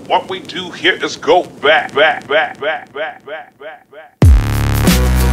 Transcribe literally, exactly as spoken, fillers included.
What we do here is go back, back, back, back, back, back, back, back.